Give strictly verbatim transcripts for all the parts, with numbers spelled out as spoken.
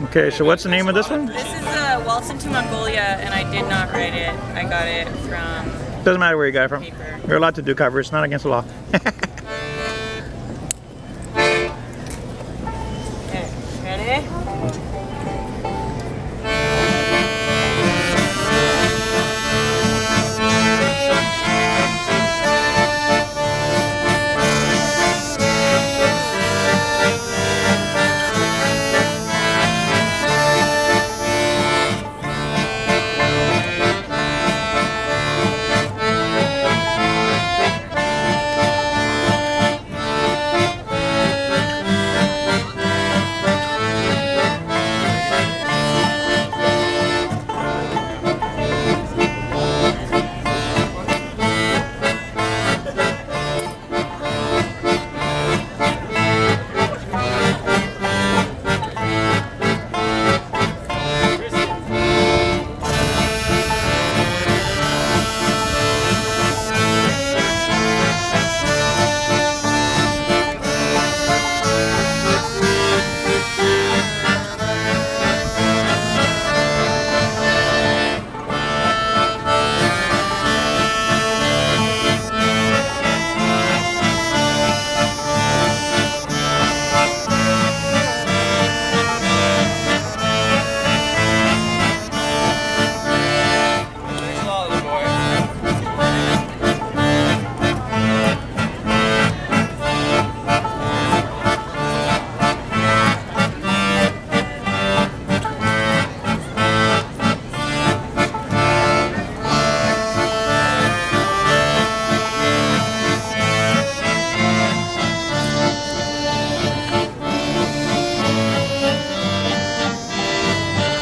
Okay, so what's the name of this one? This is uh, Waltz into Mongolia, and I did not write it. I got it from Doesn't matter where you got it from. paper. You're allowed to do covers, not against the law. Okay, ready?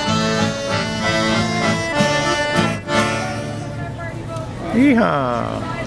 Yeehaw!